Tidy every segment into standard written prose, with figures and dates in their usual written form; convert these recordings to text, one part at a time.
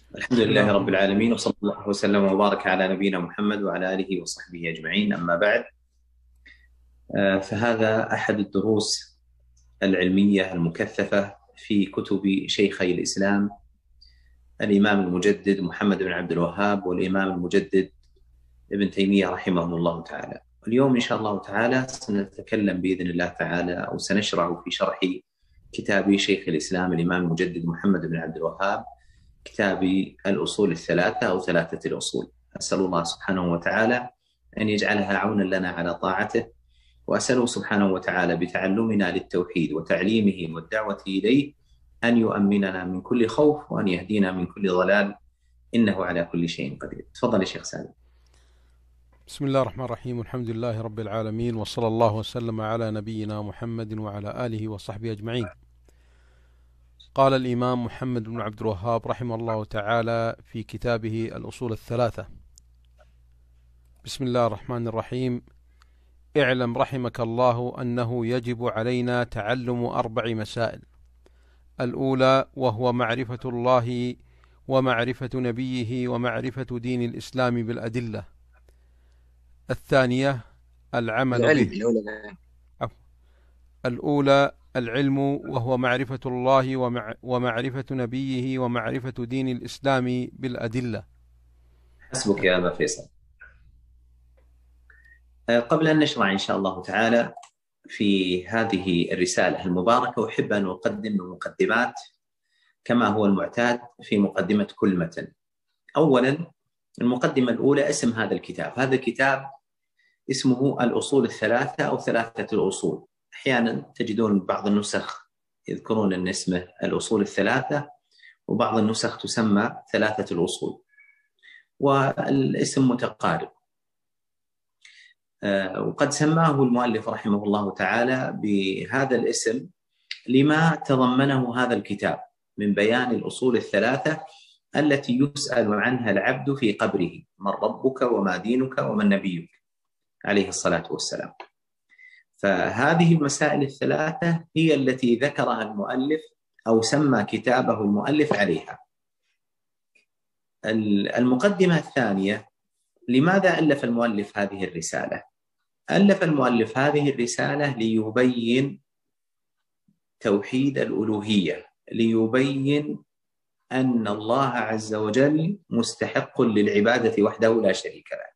الحمد بسم الله لله رب الرحمن العالمين، وصلى الله وسلم وبارك على نبينا محمد وعلى آله وصحبه أجمعين. أما بعد، فهذا أحد الدروس العلمية المكثفة في كتب شيخي الإسلام الإمام المجدد محمد بن عبد الوهاب والإمام المجدد ابن تيمية رحمهم الله تعالى. اليوم إن شاء الله تعالى سنتكلم بإذن الله تعالى، أو سنشرع في شرح كتاب شيخ الإسلام الإمام المجدد محمد بن عبد الوهاب، كتاب الأصول الثلاثة أو ثلاثة الأصول. أسأل الله سبحانه وتعالى أن يجعلها عونا لنا على طاعته، وأسأله سبحانه وتعالى بتعلمنا للتوحيد وتعليمه والدعوة إليه أن يؤمننا من كل خوف وأن يهدينا من كل ضلال، إنه على كل شيء قدير. تفضل يا شيخ سالم. بسم الله الرحمن الرحيم، والحمد لله رب العالمين، وصلى الله وسلم على نبينا محمد وعلى آله وصحبه أجمعين. قال الإمام محمد بن عبد الوهاب رحمه الله تعالى في كتابه الأصول الثلاثة: بسم الله الرحمن الرحيم. اعلم رحمك الله أنه يجب علينا تعلم 4 مسائل. الأولى وهو معرفة الله ومعرفة نبيه ومعرفة دين الإسلام بالأدلة. الثانية العمل العلم به. الأولى. عفوا. الأولى العلم وهو معرفة الله ومعرفة نبيه ومعرفة دين الإسلام بالأدلة. حسبك يا أبا فيصل. قبل أن نشرع إن شاء الله تعالى في هذه الرسالة المباركة، أحب أن أقدم مقدمات كما هو المعتاد في مقدمة كل متن. أولا، المقدمة الأولى اسم هذا الكتاب. هذا الكتاب اسمه الأصول الثلاثة أو ثلاثة الأصول. أحيانا تجدون بعض النسخ يذكرون أن اسمه الأصول الثلاثة، وبعض النسخ تسمى ثلاثة الأصول، والاسم متقارب. وقد سماه المؤلف رحمه الله تعالى بهذا الاسم لما تضمنه هذا الكتاب من بيان الأصول الثلاثة التي يسأل عنها العبد في قبره: من ربك وما دينك ومن نبيك، عليه الصلاة والسلام. فهذه المسائل الثلاثة هي التي ذكرها المؤلف أو سمى كتابه المؤلف عليها. المقدمة الثانية: لماذا ألف المؤلف هذه الرسالة؟ ألف المؤلف هذه الرسالة ليبين توحيد الألوهية، ليبين أن الله عز وجل مستحق للعبادة وحده لا شريك له،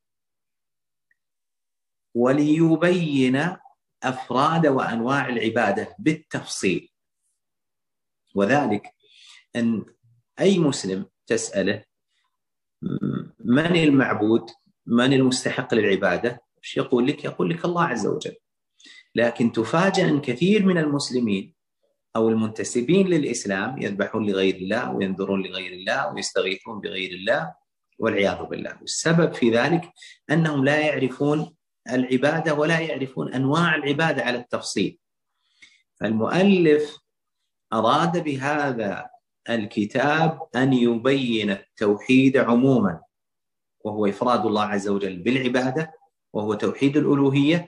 وليبين أفراد وأنواع العبادة بالتفصيل. وذلك أن أي مسلم تسأله من المعبود، من المستحق للعبادة، ايش يقول لك؟ يقول لك الله عز وجل. لكن تفاجأ أن كثير من المسلمين أو المنتسبين للإسلام يذبحون لغير الله وينذرون لغير الله ويستغيثون بغير الله والعياذ بالله. والسبب في ذلك أنهم لا يعرفون العبادة ولا يعرفون أنواع العبادة على التفصيل. فالمؤلف أراد بهذا الكتاب أن يبين التوحيد عموما، وهو إفراد الله عز وجل بالعبادة، وهو توحيد الألوهية.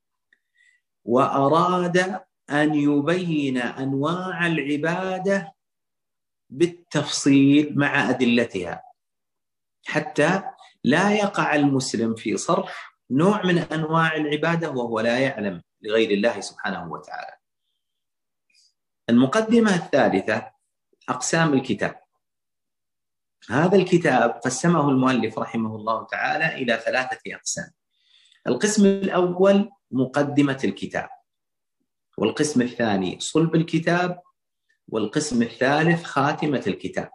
وأراد أن يبين أنواع العبادة بالتفصيل مع أدلتها، حتى لا يقع المسلم في صرف نوع من أنواع العبادة وهو لا يعلم لغير الله سبحانه وتعالى. المقدمة الثالثة: أقسام الكتاب. هذا الكتاب قسمه المؤلف رحمه الله تعالى إلى 3 أقسام. القسم الأول مقدمة الكتاب، والقسم الثاني صلب الكتاب، والقسم الثالث خاتمة الكتاب.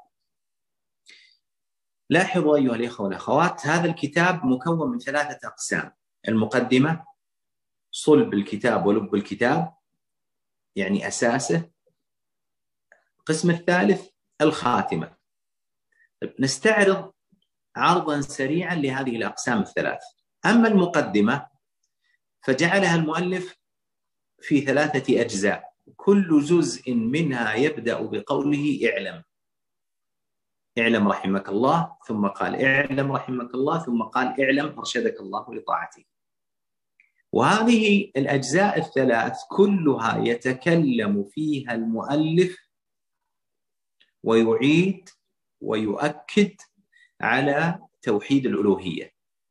لاحظوا أيها الإخوة والأخوات، هذا الكتاب مكون من 3 أقسام: المقدمة، صلب الكتاب ولب الكتاب، يعني أساسه. القسم الثالث الخاتمة. نستعرض عرضا سريعا لهذه الأقسام ال3. أما المقدمة فجعلها المؤلف في 3 أجزاء، كل جزء منها يبدأ بقوله اعلم. اعلم رحمك الله، ثم قال اعلم رحمك الله، ثم قال اعلم أرشدك الله لطاعته. وهذه الأجزاء ال3 كلها يتكلم فيها المؤلف ويعيد ويؤكد على توحيد الألوهية.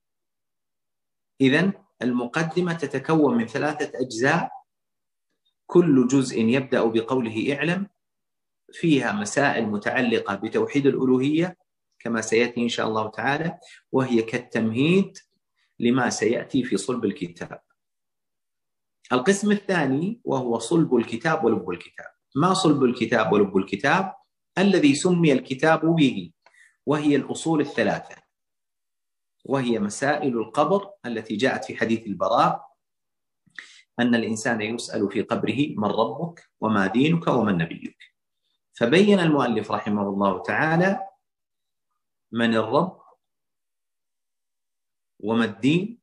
إذن المقدمة تتكون من 3 أجزاء، كل جزء يبدأ بقوله اعلم، فيها مسائل متعلقة بتوحيد الألوهية كما سيأتي إن شاء الله تعالى، وهي كالتمهيد لما سيأتي في صلب الكتاب. القسم الثاني وهو صلب الكتاب ولب الكتاب. ما صلب الكتاب ولب الكتاب؟ الذي سمي الكتاب به، وهي الأصول 3، وهي مسائل القبر التي جاءت في حديث البراء أن الإنسان يسأل في قبره من ربك وما دينك ومن نبيك. فبين المؤلف رحمه الله تعالى من الرب وما الدين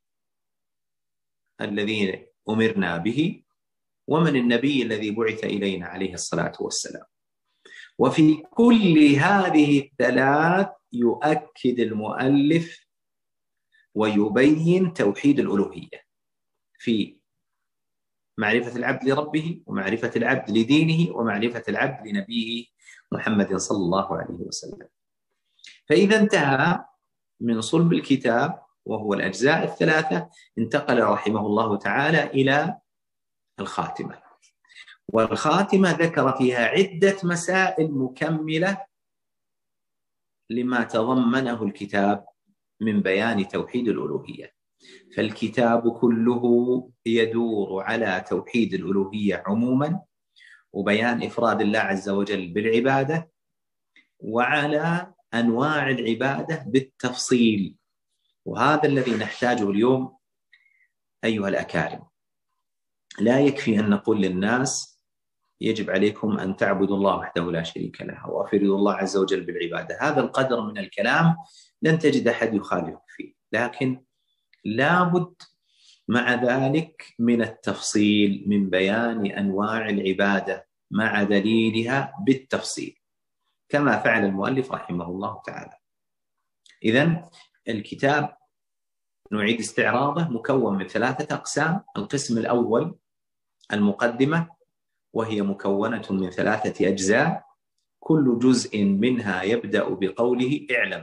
الذي أمرنا به ومن النبي الذي بعث إلينا عليه الصلاة والسلام. وفي كل هذه ال3 يؤكد المؤلف ويبين توحيد الألوهية في معرفة العبد لربه، ومعرفة العبد لدينه، ومعرفة العبد لنبيه محمد صلى الله عليه وسلم. فإذا انتهى من صلب الكتاب وهو الأجزاء ال3، انتقل رحمه الله تعالى إلى الخاتمة. والخاتمة ذكر فيها عدة مسائل مكملة لما تضمنه الكتاب من بيان توحيد الألوهية. فالكتاب كله يدور على توحيد الألوهية عموما، وبيان إفراد الله عز وجل بالعبادة، وعلى أنواع العبادة بالتفصيل. وهذا الذي نحتاجه اليوم أيها الأكارم. لا يكفي أن نقول للناس يجب عليكم أن تعبدوا الله وحده لا شريك له وأفردوا الله عز وجل بالعبادة. هذا القدر من الكلام لن تجد أحد يخالفك فيه، لكن لابد مع ذلك من التفصيل، من بيان أنواع العبادة مع دليلها بالتفصيل كما فعل المؤلف رحمه الله تعالى. إذن الكتاب نعيد استعراضه مكون من 3 أقسام. القسم الأول المقدمة، وهي مكونة من 3 أجزاء، كل جزء منها يبدأ بقوله اعلم،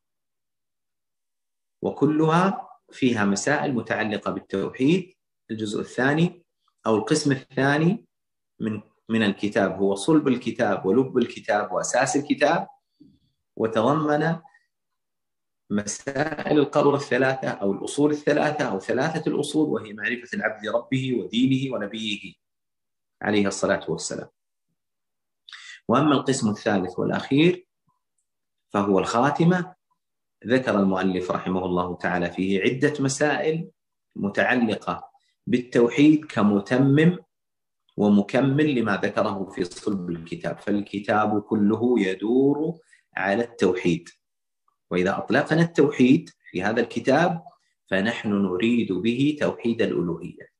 وكلها فيها مسائل متعلقة بالتوحيد. الجزء الثاني أو القسم الثاني من الكتاب هو صلب الكتاب ولب الكتاب وأساس الكتاب، وتضمن مسائل القبر 3 أو الأصول 3 أو 3 الأصول، وهي معرفة العبد لربه ودينه ونبيه عليه الصلاة والسلام. وأما القسم الثالث والأخير فهو الخاتمة، ذكر المؤلف رحمه الله تعالى فيه عدة مسائل متعلقة بالتوحيد كمتمم ومكمل لما ذكره في صلب الكتاب. فالكتاب كله يدور على التوحيد، وإذا أطلقنا التوحيد في هذا الكتاب فنحن نريد به توحيد الألوهية،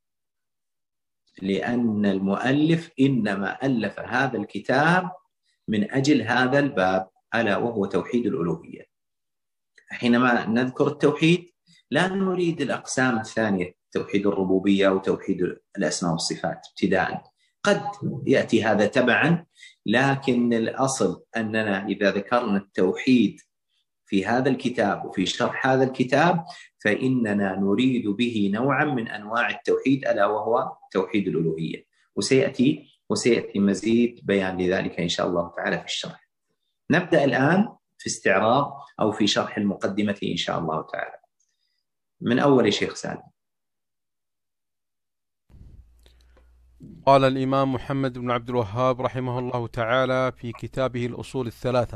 لأن المؤلف إنما ألف هذا الكتاب من أجل هذا الباب، ألا وهو توحيد الألوهية. حينما نذكر التوحيد لا نريد الأقسام الثانية، توحيد الربوبية وتوحيد الأسماء والصفات ابتداء، قد يأتي هذا تبعا، لكن الأصل أننا إذا ذكرنا التوحيد في هذا الكتاب وفي شرح هذا الكتاب فإننا نريد به نوعا من أنواع التوحيد، ألا وهو توحيد الألوهية. وسيأتي مزيد بيان لذلك إن شاء الله تعالى في الشرح. نبدأ الآن في استعراض أو في شرح المقدمة إن شاء الله تعالى من أول شيخ سالم. قال الإمام محمد بن عبد الوهاب رحمه الله تعالى في كتابه الأصول 3: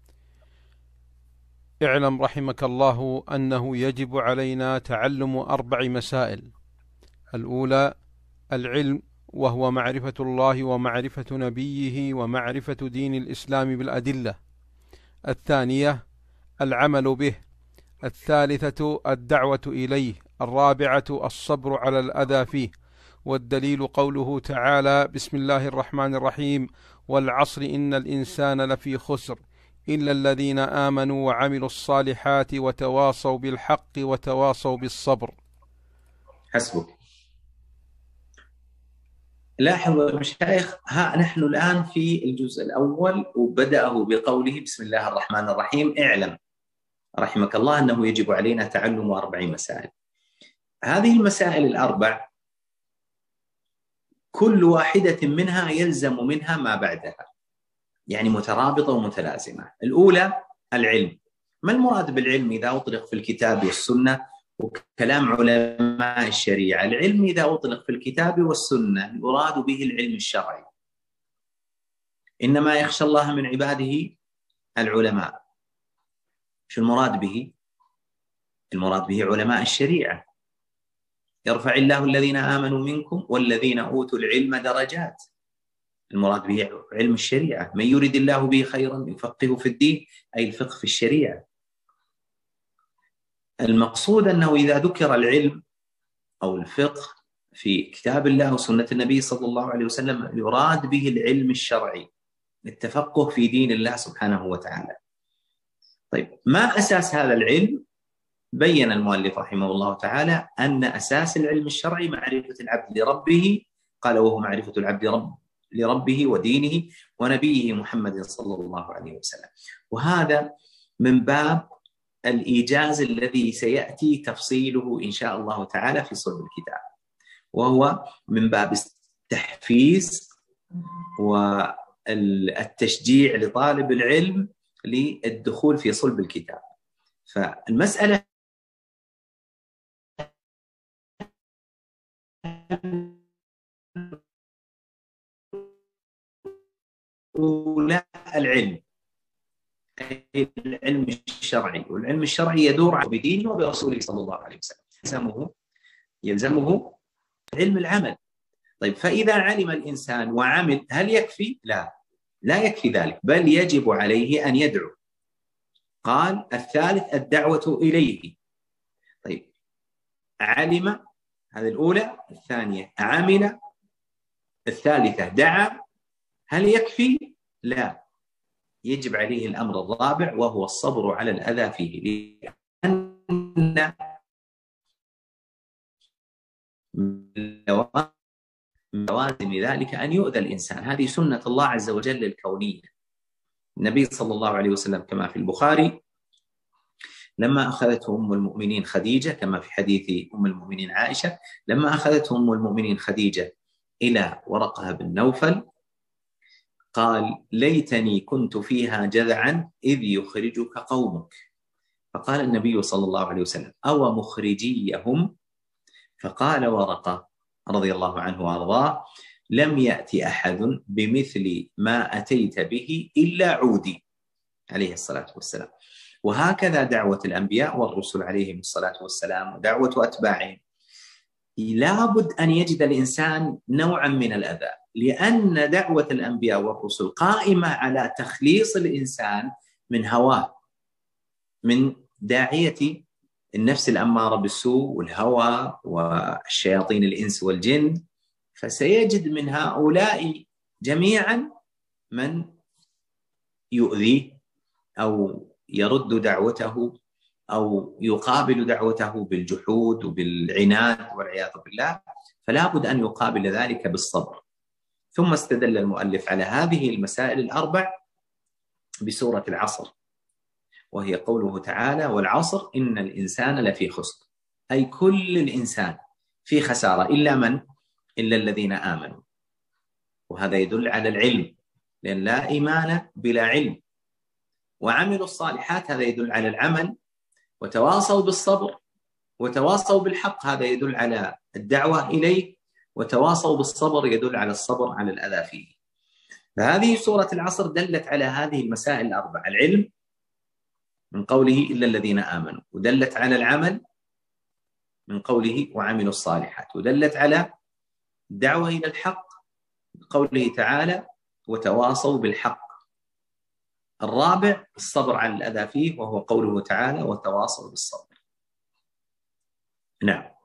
اعلم رحمك الله أنه يجب علينا تعلم 4 مسائل. الأولى العلم، وهو معرفة الله ومعرفة نبيه ومعرفة دين الإسلام بالأدلة. الثانية العمل به. الثالثة الدعوة إليه. الرابعة الصبر على الأذى فيه. والدليل قوله تعالى: بسم الله الرحمن الرحيم: والعصر إن الإنسان لفي خسر إلا الذين آمنوا وعملوا الصالحات وتواصوا بالحق وتواصوا بالصبر. حسبك. لاحظوا مشايخ، نحن الآن في الجزء الأول، وبدأه بقوله بسم الله الرحمن الرحيم: اعلم رحمك الله أنه يجب علينا تعلم 4 مسائل. هذه المسائل الأربع كل واحدة منها يلزم منها ما بعدها، يعني مترابطة ومتلازمة. الأولى العلم. ما المراد بالعلم إذا أطلق في الكتاب والسنة وكلام علماء الشريعة؟ العلم إذا أطلق في الكتاب والسنة يراد به العلم الشرعي. إنما يخشى الله من عباده العلماء. شو المراد به؟ المراد به علماء الشريعة. يرفع الله الذين آمنوا منكم والذين أوتوا العلم درجات. المراد به علم الشريعة. من يريد الله به خيرا يفقهه في الدين، أي الفقه في الشريعة. المقصود أنه إذا ذكر العلم أو الفقه في كتاب الله وسنة النبي صلى الله عليه وسلم يراد به العلم الشرعي، التفقه في دين الله سبحانه وتعالى. طيب، ما أساس هذا العلم؟ بين المؤلف رحمه الله تعالى أن أساس العلم الشرعي معرفة العبد لربه، قال: وهو معرفة العبد لربه ودينه ونبيه محمد صلى الله عليه وسلم. وهذا من باب الإيجاز الذي سيأتي تفصيله إن شاء الله تعالى في صلب الكتاب، وهو من باب التحفيز والتشجيع لطالب العلم للدخول في صلب الكتاب. فالمسألة الأولى العلم، العلم الشرعي. والعلم الشرعي يدور بدينه وبرسوله صلى الله عليه وسلم. يلزمه علم العمل. طيب، فإذا علم الإنسان وعمل هل يكفي؟ لا يكفي ذلك، بل يجب عليه أن يدعو. قال: الثالث الدعوة إليه. طيب، علم، هذه الأولى. الثانية عمل. الثالثة دعا. هل يكفي؟ لا، يجب عليه الأمر الرابع وهو الصبر على الأذى فيه، لأن من لوازم ذلك أن يؤذى الإنسان. هذه سنة الله عز وجل الكونية. النبي صلى الله عليه وسلم كما في البخاري لما أخذته أم المؤمنين خديجة، كما في حديث أم المؤمنين عائشة، لما أخذته أم المؤمنين خديجة إلى ورقة بن نوفل قال: ليتني كنت فيها جذعا إذ يخرجك قومك. فقال النبي صلى الله عليه وسلم: أو مخرجيهم؟ فقال ورقة رضي الله عنه وأرضاه: لم يأتي أحد بمثل ما أتيت به إلا عودي، عليه الصلاة والسلام. وهكذا دعوة الأنبياء والرسل عليهم الصلاة والسلام ودعوة أتباعهم، لابد أن يجد الإنسان نوعا من الأذى، لأن دعوة الأنبياء والرسل قائمة على تخليص الإنسان من هواه، من داعية النفس الأمارة بالسوء والهوى والشياطين الإنس والجن. فسيجد من هؤلاء جميعا من يؤذيه أو يرد دعوته أو يقابل دعوته بالجحود وبالعناد والعياذ بالله، فلا بد أن يقابل ذلك بالصبر. ثم استدل المؤلف على هذه المسائل الأربع بسورة العصر، وهي قوله تعالى: والعصر إن الإنسان لفي خسر، أي كل الإنسان في خسارة إلا من؟ إلا الذين آمنوا. وهذا يدل على العلم، لأن لا إيمان بلا علم. وعملوا الصالحات، هذا يدل على العمل. وتواصوا بالصبر وتواصوا بالحق، هذا يدل على الدعوة إليه. وتواصوا بالصبر يدل على الصبر على الأذى فيه. فهذه سورة العصر دلت على هذه المسائل الأربع: العلم من قوله إلا الذين آمنوا، ودلت على العمل من قوله وعملوا الصالحات، ودلت على الدعوة إلى الحق قوله تعالى وتواصوا بالحق. الرابع الصبر على الأذى فيه، وهو قوله تعالى وتواصوا بالصبر. نعم.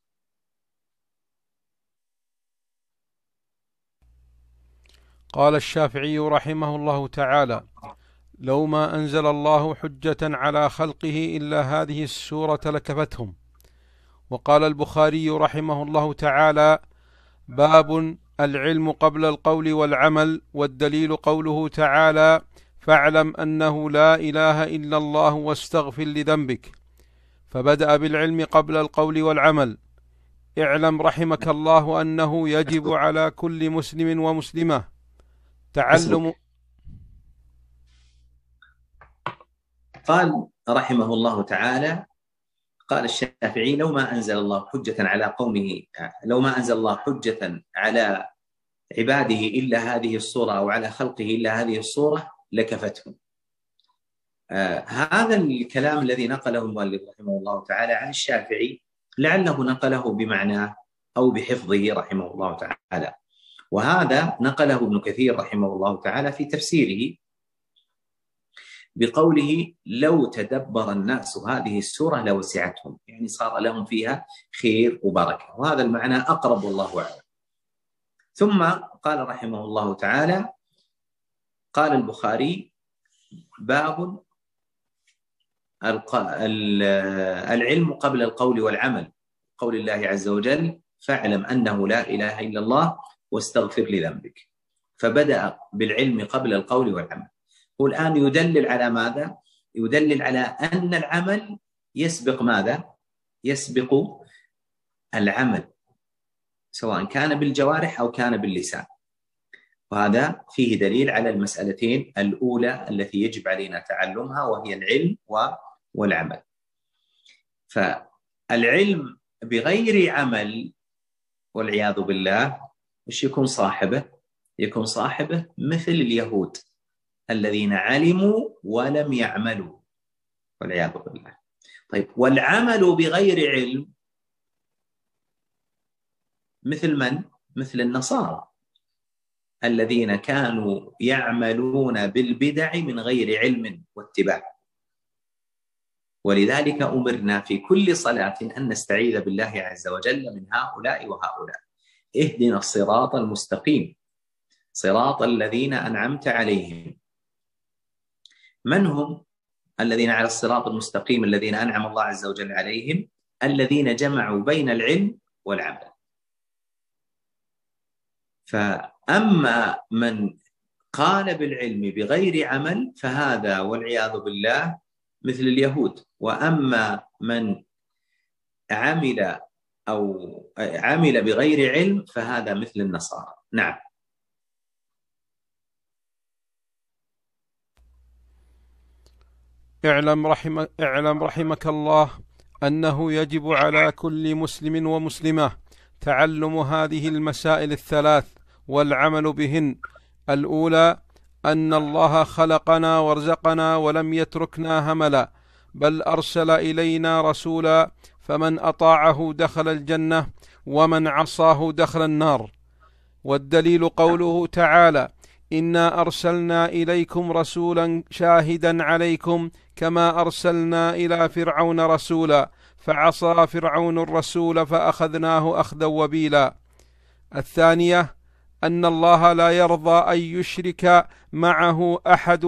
قال الشافعي رحمه الله تعالى: لو ما أنزل الله حجة على خلقه إلا هذه السورة لكفتهم. وقال البخاري رحمه الله تعالى: باب العلم قبل القول والعمل، والدليل قوله تعالى: فاعلم أنه لا إله إلا الله واستغفر لذنبك، فبدأ بالعلم قبل القول والعمل. اعلم رحمك الله أنه يجب على كل مسلم ومسلمة تعلم. قال رحمه الله تعالى: قال الشافعي: لو ما أنزل الله حجة على قومه، لو ما أنزل الله حجة على عباده إلا هذه الصورة، أو على خلقه إلا هذه الصورة، لكفتهم. هذا الكلام الذي نقله المؤلف رحمه الله تعالى عن الشافعي لعله نقله بمعناه أو بحفظه رحمه الله تعالى، وهذا نقله ابن كثير رحمه الله تعالى في تفسيره بقوله: لو تدبر الناس هذه السورة لوسعتهم، يعني صار لهم فيها خير وبركة، وهذا المعنى أقرب والله أعلم. ثم قال رحمه الله تعالى: قال البخاري: باب العلم قبل القول والعمل، قول الله عز وجل: فاعلم أنه لا إله إلا الله واستغفر لذنبك، فبدأ بالعلم قبل القول والعمل. والآن يدلل على ماذا؟ يدلل على أن العمل يسبق ماذا؟ يسبق العمل، سواء كان بالجوارح أو كان باللسان، وهذا فيه دليل على المسألتين الأولى التي يجب علينا تعلمها، وهي العلم والعمل. فالعلم بغير عمل والعياذ بالله وش يكون صاحبه؟ يكون صاحبه مثل اليهود الذين علموا ولم يعملوا والعياذ بالله. طيب، والعمل بغير علم مثل من؟ مثل النصارى الذين كانوا يعملون بالبدع من غير علم واتباع. ولذلك أمرنا في كل صلاة أن نستعيذ بالله عز وجل من هؤلاء وهؤلاء. اهدنا الصراط المستقيم صراط الذين أنعمت عليهم. من هم الذين على الصراط المستقيم الذين أنعم الله عز وجل عليهم؟ الذين جمعوا بين العلم والعمل. فأما من قال بالعلم بغير عمل فهذا والعياذ بالله مثل اليهود، وأما من عمل بغير علم فهذا مثل النصارى. نعم. اعلم رحمك الله أنه يجب على كل مسلم ومسلمة تعلم هذه المسائل الثلاث والعمل بهن. الأولى: أن الله خلقنا وارزقنا ولم يتركنا هملا، بل أرسل إلينا رسولا، فمن أطاعه دخل الجنة ومن عصاه دخل النار. والدليل قوله تعالى: إنا أرسلنا إليكم رسولا شاهدا عليكم كما أرسلنا إلى فرعون رسولا فعصى فرعون الرسول فأخذناه أخذا وبيلا. الثانية: أن الله لا يرضى أن يشرك معه أحد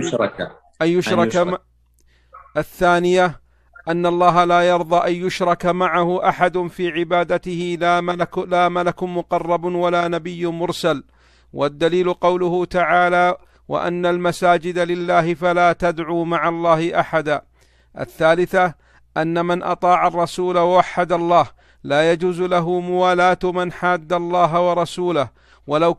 الثانية: أن الله لا يرضى أن يشرك معه أحد في عبادته، لا ملك مقرب ولا نبي مرسل. والدليل قوله تعالى: وأن المساجد لله فلا تدعوا مع الله أحدا. الثالثة: أن من أطاع الرسول ووحد الله لا يجوز له موالاة من حاد الله ورسوله ولو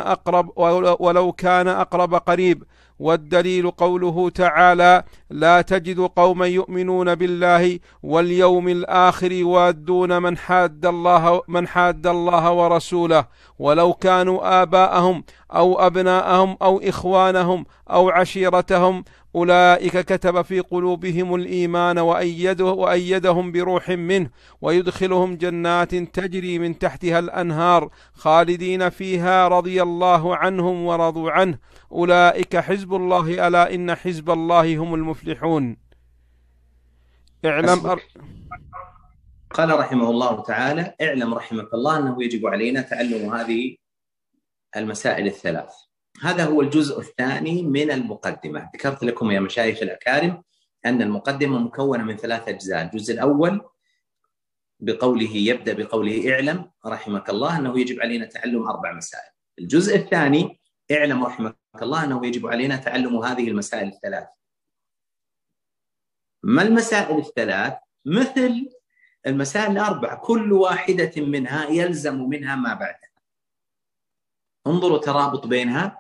كان أقرب قريب. والدليل قوله تعالى: لا تجد قوما يؤمنون بالله واليوم الآخر يوادون من حاد الله ورسوله ولو كانوا آباءهم أو أبناءهم أو إخوانهم أو عشيرتهم، أولئك كتب في قلوبهم الإيمان وأيدهم بروح منه ويدخلهم جنات تجري من تحتها الأنهار خالدين فيها رضي الله عنهم ورضوا عنه، أولئك حزب الله، ألا إن حزب الله هم المفلحون. قال رحمه الله تعالى: اعلم رحمك الله أنه يجب علينا تعلم هذه المسائل الثلاث. هذا هو الجزء الثاني من المقدمة. ذكرت لكم يا مشايخ الأكارم أن المقدمة مكونة من 3 أجزاء. الجزء الأول يبدأ بقوله اعلم رحمك الله أنه يجب علينا تعلم 4 مسائل. الجزء الثاني اعلم رحمك الله أنه يجب علينا تعلم هذه المسائل الثلاث. ما المسائل الثلاث؟ مثل المسائل ال4 كل واحدة منها يلزم منها ما بعدها. انظروا ترابط بينها.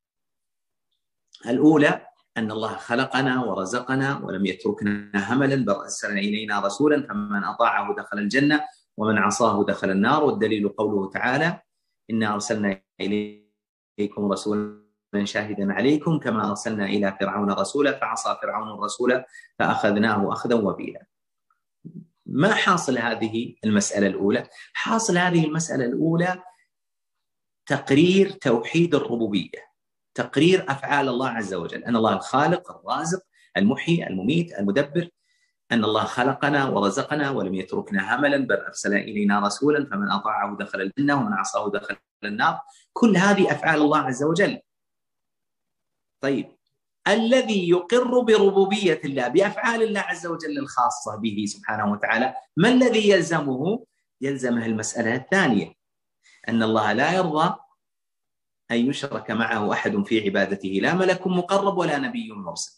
الأولى أن الله خلقنا ورزقنا ولم يتركنا هملا بل أرسل إلينا رسولا فمن أطاعه دخل الجنة ومن عصاه دخل النار. والدليل قوله تعالى إنا أرسلنا إليكم رسولا شاهدا عليكم كما أرسلنا إلى فرعون رسولا فعصى فرعون الرسول فأخذناه أخذا وبيلا. ما حاصل هذه المسألة الأولى؟ حاصل هذه المسألة الأولى تقرير توحيد الربوبية، تقرير أفعال الله عز وجل، أن الله الخالق الرازق المحيي المميت المدبر، أن الله خلقنا ورزقنا ولم يتركنا هملا بل أرسل إلينا رسولا فمن أطاعه دخل الجنة ومن عصاه دخل النار. كل هذه أفعال الله عز وجل. طيب الذي يقر بربوبية الله بأفعال الله عز وجل الخاصة به سبحانه وتعالى، ما الذي يلزمه؟ يلزمه المسألة الثانية، أن الله لا يرضى أن يشرك معه أحد في عبادته، لا ملك مقرب ولا نبي مرسل.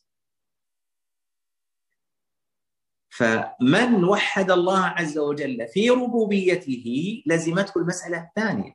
فمن وحد الله عز وجل في ربوبيته لزمته المسألة الثانية،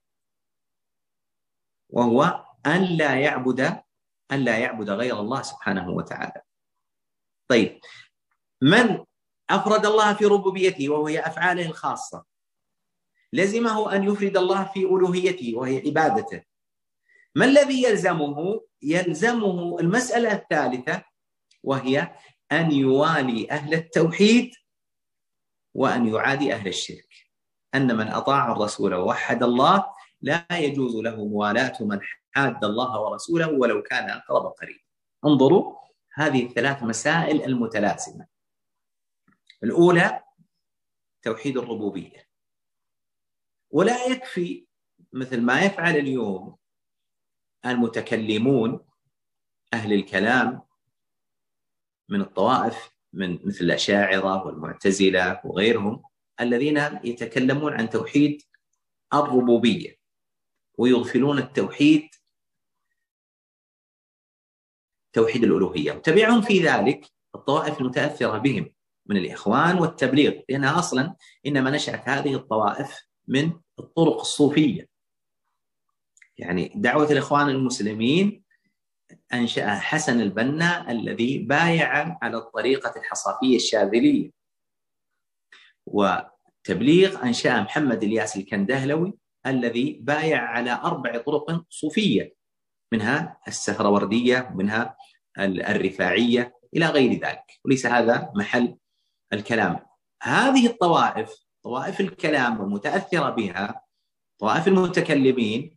وهو أن لا يعبد غير الله سبحانه وتعالى. طيب من أفرد الله في ربوبيته وهي أفعاله الخاصة لزمه أن يفرد الله في ألوهيته وهي عبادته. ما الذي يلزمه؟ يلزمه المسألة الثالثة، وهي أن يوالي أهل التوحيد وأن يعادي أهل الشرك. أن من أطاع الرسول ووحد الله لا يجوز له موالاة من حاد الله ورسوله ولو كان أقرب قريب. انظروا هذه ال3 مسائل المتلازمة. الأولى توحيد الربوبية، ولا يكفي مثل ما يفعل اليوم المتكلمون أهل الكلام من الطوائف مثل الأشاعرة والمعتزلة وغيرهم الذين يتكلمون عن توحيد الربوبية ويغفلون التوحيد توحيد الألوهية، وتبعهم في ذلك الطوائف المتأثرة بهم من الإخوان والتبليغ، لأنها أصلا إنما نشأت هذه الطوائف من الطرق الصوفية. يعني دعوة الإخوان المسلمين أنشأ حسن البنا الذي بايع على الطريقة الحصافية الشاذلية، وتبليغ أنشأ محمد الياس الكندهلوي الذي بايع على 4 طرق صوفية، منها السهروردية ومنها الرفاعية إلى غير ذلك، وليس هذا محل الكلام. هذه الطوائف، طوائف الكلام المتأثرة بها، طوائف المتكلمين،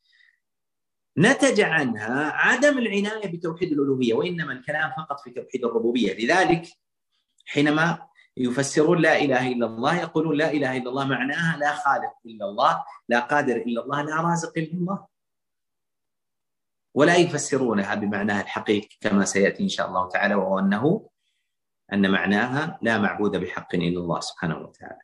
نتج عنها عدم العناية بتوحيد الألوهية، وإنما الكلام فقط في توحيد الربوبية. لذلك حينما يفسرون لا إله إلا الله يقولون لا إله إلا الله معناها لا خالق إلا الله، لا قادر إلا الله، لا رازق إلا الله، ولا يفسرونها بمعناها الحقيقي كما سيأتي إن شاء الله تعالى، وهو أن معناها لا معبود بحق إلا الله سبحانه وتعالى.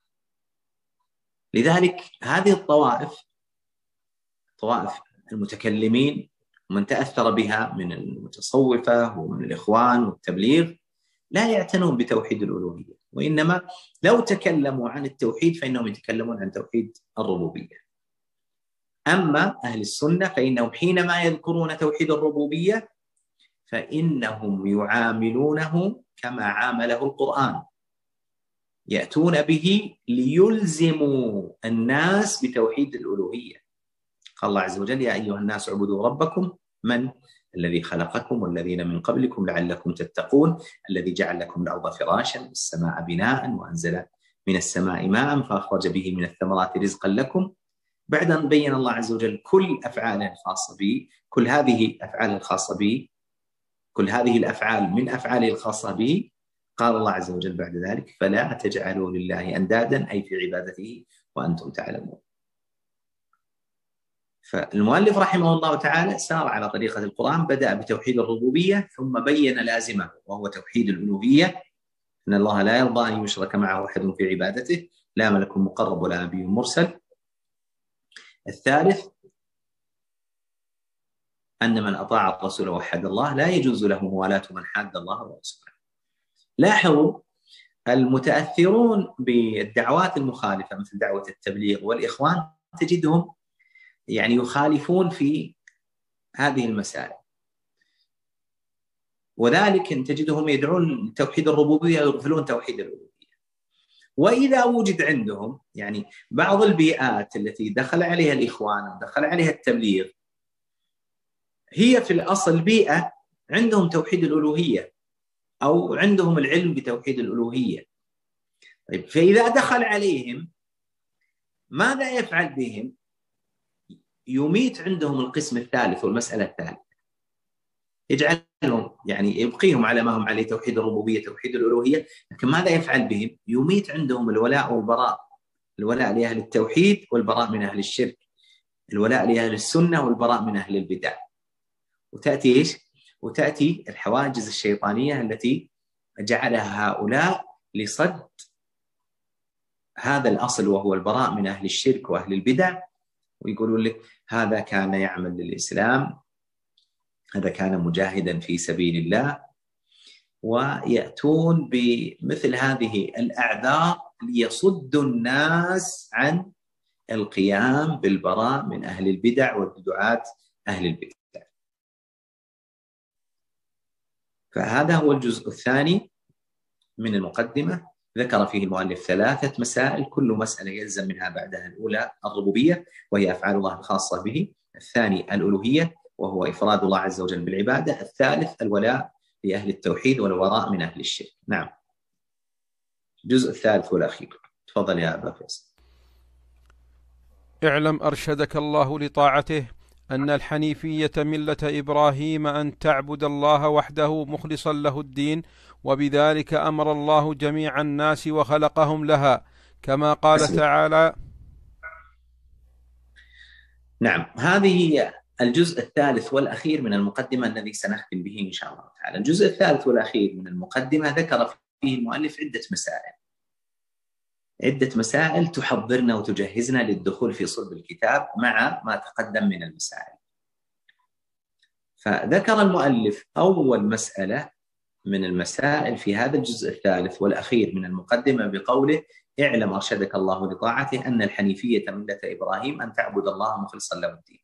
لذلك هذه الطوائف، طوائف المتكلمين ومن تأثر بها من المتصوفة ومن الإخوان والتبليغ، لا يعتنون بتوحيد الألوهية، وإنما لو تكلموا عن التوحيد فإنهم يتكلمون عن توحيد الربوبية. أما أهل السنة فإنهم حينما يذكرون توحيد الربوبية فإنهم يعاملونه كما عامله القرآن، يأتون به ليلزموا الناس بتوحيد الألوهية. قال الله عز وجل يا أيها الناس اعبدوا ربكم من الذي خلقكم والذين من قبلكم لعلكم تتقون الذي جعل لكم الأرض فراشا والسماء بناء وأنزل من السماء ماء فأخرج به من الثمرات رزقا لكم. بعد أن بين الله عز وجل كل أفعاله الخاصة به، كل هذه أفعال الخاصة به، كل هذه الأفعال من أفعاله الخاصة به، قال الله عز وجل بعد ذلك فلا تجعلوا لله أندادا أي في عبادته وأنتم تعلمون. فالمؤلف رحمه الله تعالى سار على طريقة القرآن، بدأ بتوحيد الربوبية ثم بين لازمه وهو توحيد الألوهية، أن الله لا يرضى أن يشرك معه أحد في عبادته، لا ملك مقرب ولا نبي مرسل. الثالث أن من أطاع الرسول ووحد الله لا يجوز له موالاة من حاد الله ورسوله. لاحظوا المتأثرون بالدعوات المخالفة مثل دعوة التبليغ والإخوان تجدهم يعني يخالفون في هذه المسائل، وذلك تجدهم يدعون توحيد الربوبية ويغفلون توحيد الألوهية. وإذا وجد عندهم يعني بعض البيئات التي دخل عليها الإخوان ودخل عليها التبليغ هي في الأصل بيئة عندهم توحيد الألوهية أو عندهم العلم بتوحيد الألوهية. طيب فإذا دخل عليهم ماذا يفعل بهم؟ يميت عندهم القسم الثالث والمسألة الثالثة، يجعلهم يعني يبقيهم على ما هم عليه توحيد الربوبية توحيد الألوهية، لكن ماذا يفعل بهم؟ يميت عندهم الولاء والبراء، الولاء لأهل التوحيد والبراء من أهل الشرك، الولاء لأهل السنة والبراء من أهل البدع. وتأتي إيش؟ وتأتي الحواجز الشيطانية التي جعلها هؤلاء لصد هذا الأصل وهو البراء من أهل الشرك وأهل البدع، ويقولون لك هذا كان يعمل للإسلام، هذا كان مجاهدا في سبيل الله، ويأتون بمثل هذه الأعذار ليصدوا الناس عن القيام بالبراء من أهل البدع والدعاة أهل البدع. فهذا هو الجزء الثاني من المقدمة. ذكر فيه المؤلف 3 مسائل، كل مسألة يلزم منها بعدها الأولى الربوبية وهي أفعال الله الخاصة به، الثاني الألوهية وهو إفراد الله عز وجل بالعبادة، الثالث الولاء لأهل التوحيد والوراء من أهل الشرك. نعم، الجزء الثالث والأخير. تفضل يا أبا فيصل. اعلم أرشدك الله لطاعته أن الحنيفية ملة إبراهيم أن تعبد الله وحده مخلصا له الدين، وبذلك أمر الله جميع الناس وخلقهم لها، كما قال تعالى. نعم، هذه هي الجزء الثالث والأخير من المقدمة الذي سنختم به إن شاء الله تعالى. الجزء الثالث والأخير من المقدمة ذكر فيه المؤلف عدة مسائل تحضرنا وتجهزنا للدخول في صلب الكتاب مع ما تقدم من المسائل. فذكر المؤلف أول مسألة من المسائل في هذا الجزء الثالث والأخير من المقدمة بقوله: اعلم أرشدك الله لطاعته أن الحنيفية ملة إبراهيم أن تعبد الله مخلصا له الدين،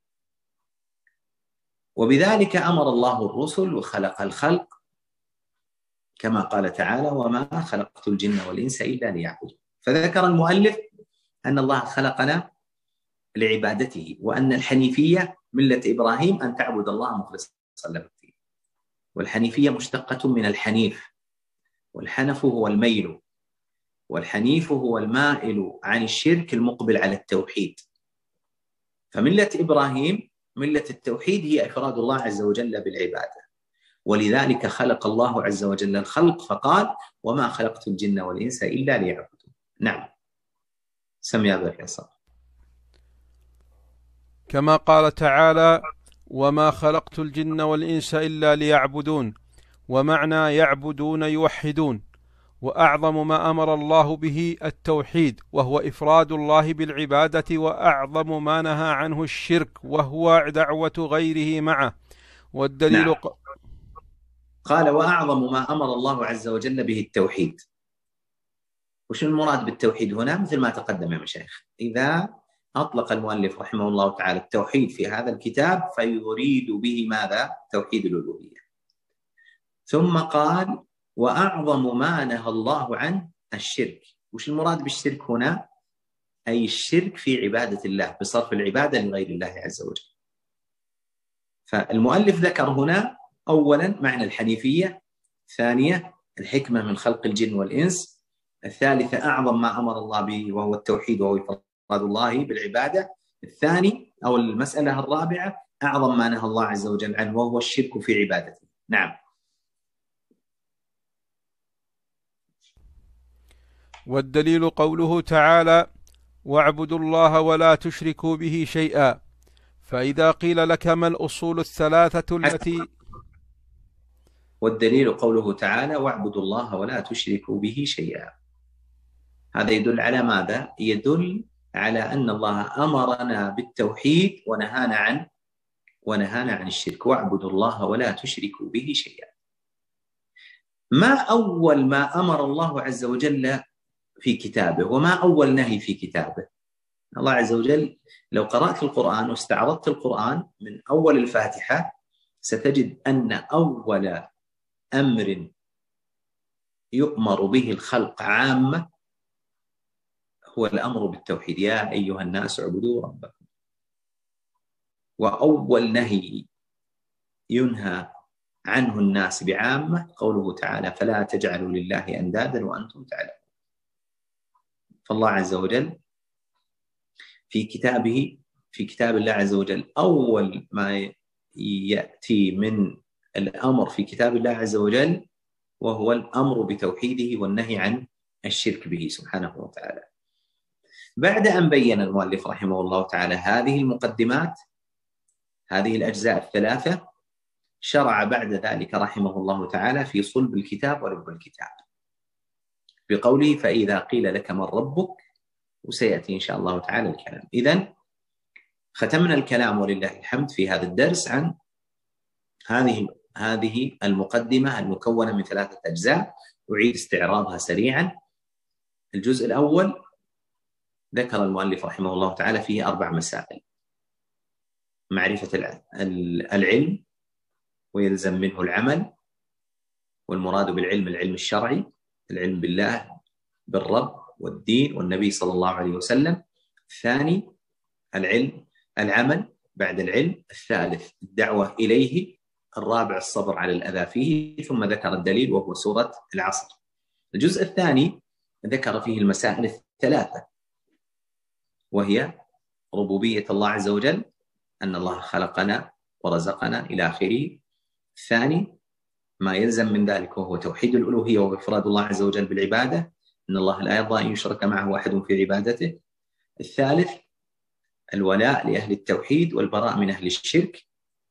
وبذلك أمر الله الرسل وخلق الخلق، كما قال تعالى: وما خلقت الجن والإنس إلا ليعبدون. فذكر المؤلف أن الله خلقنا لعبادته، وأن الحنيفية ملة إبراهيم أن تعبد الله مخلصا له الدين. والحنيفية مشتقة من الحنيف، والحنف هو الميل، والحنيف هو المائل عن الشرك المقبل على التوحيد. فملة إبراهيم ملة التوحيد هي إفراد الله عز وجل بالعبادة، ولذلك خلق الله عز وجل الخلق فقال: وما خلقت الجن والإنس إلا ليعبدون. نعم، سم يا أبا فيصل. كما قال تعالى: وما خلقت الجن والإنس إلا ليعبدون، ومعنى يعبدون يوحدون، وأعظم ما أمر الله به التوحيد وهو إفراد الله بالعبادة، وأعظم ما نهى عنه الشرك وهو دعوة غيره معه. والدليل نعم. قال: وأعظم ما أمر الله عز وجل به التوحيد. وش المراد بالتوحيد هنا؟ مثل ما تقدم يا مشايخ، إذا أطلق المؤلف رحمه الله تعالى التوحيد في هذا الكتاب فيريد به ماذا؟ توحيد الألوهية. ثم قال: وأعظم ما نهى الله عنه الشرك. وش المراد بالشرك هنا؟ أي الشرك في عبادة الله، بصرف العبادة لغير الله عز وجل. فالمؤلف ذكر هنا أولا معنى الحنيفية، ثانية الحكمة من خلق الجن والإنس، الثالثة أعظم ما أمر الله به وهو التوحيد وهو إفراد الله بالعبادة، الثاني أو المسألة الرابعة أعظم ما نهى الله عز وجل عنه وهو الشرك في عبادته. نعم. والدليل قوله تعالى: واعبدوا الله ولا تشركوا به شيئا. فإذا قيل لك ما الأصول الثلاثة التي والدليل قوله تعالى: واعبدوا الله ولا تشركوا به شيئا. هذا يدل على ماذا؟ يدل على أن الله أمرنا بالتوحيد ونهانا عن الشرك. واعبدوا الله ولا تشركوا به شيئا. ما أول ما أمر الله عز وجل في كتابه وما أول نهي في كتابه؟ الله عز وجل لو قرأت القرآن واستعرضت القرآن من أول الفاتحة ستجد أن أول أمر يؤمر به الخلق عامة هو الأمر بالتوحيد، يا أيها الناس اعبدوا ربكم. وأول نهي ينهى عنه الناس بعامة قوله تعالى فلا تجعلوا لله أندادا وأنتم تعلمون. فالله عز وجل في كتاب الله عز وجل أول ما يأتي من الأمر في كتاب الله عز وجل وهو الأمر بتوحيده والنهي عن الشرك به سبحانه وتعالى. بعد أن بين المؤلف رحمه الله تعالى هذه المقدمات، هذه الأجزاء الثلاثة، شرع بعد ذلك رحمه الله تعالى في صلب الكتاب ولب الكتاب بقوله فإذا قيل لك من ربك، وسيأتي إن شاء الله تعالى الكلام. إذن ختمنا الكلام ولله الحمد في هذا الدرس عن هذه المقدمة المكونة من 3 أجزاء. أعيد استعراضها سريعا. الجزء الأول ذكر المؤلف رحمه الله تعالى فيه 4 مسائل: معرفة العلم ويلزم منه العمل، والمراد بالعلم العلم الشرعي، العلم بالله بالرب والدين والنبي صلى الله عليه وسلم. الثاني العمل بعد العلم. الثالث الدعوة إليه. الرابع الصبر على الأذى فيه. ثم ذكر الدليل وهو سورة العصر. الجزء الثاني ذكر فيه المسائل 3 وهي ربوبية الله عز وجل، أن الله خلقنا ورزقنا إلى آخره. الثاني ما يلزم من ذلك وهو توحيد الألوهية وإفراد الله عز وجل بالعبادة، أن الله لا يرضى أن يشرك معه أحد في عبادته. الثالث الولاء لأهل التوحيد والبراء من أهل الشرك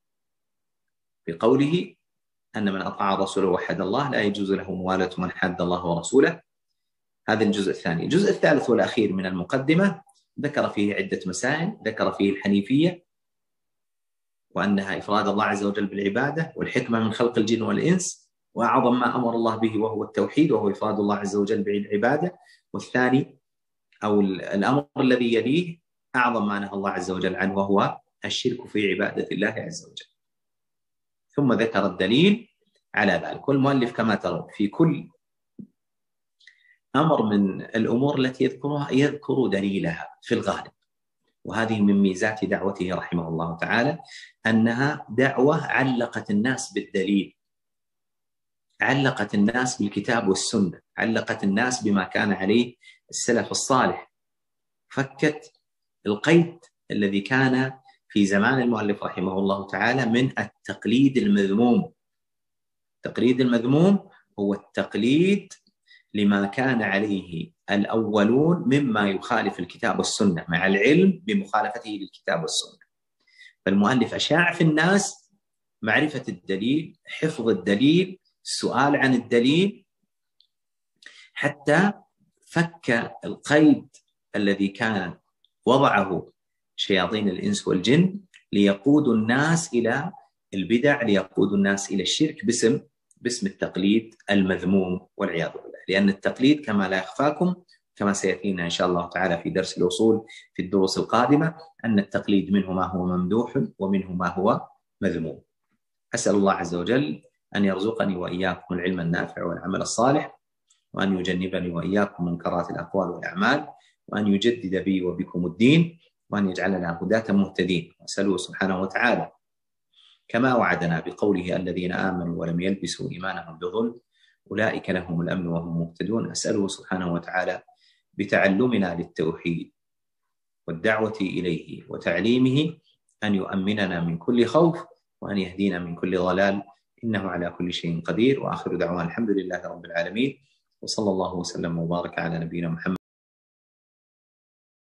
بقوله أن من أطاع الرسول ووحد الله لا يجوز له موالاة من حاد الله ورسوله. هذا الجزء الثاني. الجزء الثالث والأخير من المقدمة ذكر فيه عدة مسائل. ذكر فيه الحنيفية وأنها إفراد الله عز وجل بالعبادة، والحكمة من خلق الجن والإنس، وأعظم ما أمر الله به وهو التوحيد وهو إفراد الله عز وجل بالعبادة. والثاني أو الأمر الذي يليه أعظم ما نهى الله عز وجل عنه وهو الشرك في عبادة الله عز وجل. ثم ذكر الدليل على ذلك. والمؤلف كما ترون في كل أمر من الأمور التي يذكرها يذكر دليلها في الغالب. وهذه من ميزات دعوته رحمه الله تعالى أنها دعوة علقت الناس بالدليل، علقت الناس بالكتاب والسنة، علقت الناس بما كان عليه السلف الصالح، فكت القيد الذي كان في زمان المؤلف رحمه الله تعالى من التقليد المذموم. التقليد المذموم هو التقليد لما كان عليه الأولون مما يخالف الكتاب والسنة مع العلم بمخالفته للكتاب والسنة. فالمؤلف أشاع في الناس معرفة الدليل، حفظ الدليل، السؤال عن الدليل، حتى فك القيد الذي كان وضعه شياطين الإنس والجن ليقودوا الناس إلى البدع، ليقودوا الناس إلى الشرك باسم التقليد المذموم والعياذ بالله. لأن التقليد كما لا يخفاكم كما سيأتينا إن شاء الله تعالى في درس الأصول في الدروس القادمة أن التقليد منه ما هو ممدوح ومنه ما هو مذموم. أسأل الله عز وجل أن يرزقني وإياكم العلم النافع والعمل الصالح، وأن يجنبني وإياكم منكرات الأقوال والأعمال، وأن يجدد بي وبكم الدين، وأن يجعلنا هداة مهتدين. وأسأله سبحانه وتعالى كما وعدنا بقوله الذين آمنوا ولم يلبسوا إيمانهم بظلم أولئك لهم الأمن وهم مهتدون. أسأله سبحانه وتعالى بتعلمنا للتوحيد والدعوة إليه وتعليمه أن يؤمننا من كل خوف وأن يهدينا من كل ضلال، إنه على كل شيء قدير. وآخر دعوانا الحمد لله رب العالمين، وصلى الله وسلم وبارك على نبينا محمد.